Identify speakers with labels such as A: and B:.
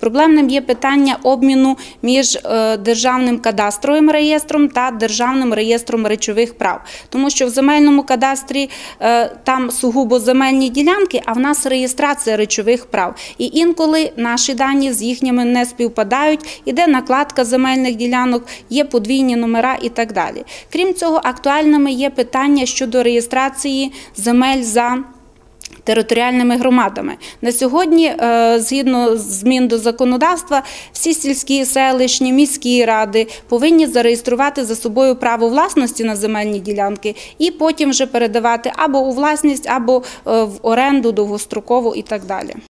A: Проблемним є питання обміну між Державним кадастровим реєстром та Державним реєстром речових прав. Тому що в земельному кадастрі там сугубо земельні ділянки, а в нас реєстрація речових прав. І інколи наші дані з їхніми не співпадають, іде накладка земельних ділянок, є подвійні номера і так далі. Крім цього, актуальними є питання щодо реєстрації земель за територіальними громадами. На сьогодні, згідно змін до законодавства, всі сільські, селищні, міські ради повинні зареєструвати за собою право власності на земельні ділянки і потім вже передавати або у власність, або в оренду довгострокову і так далі.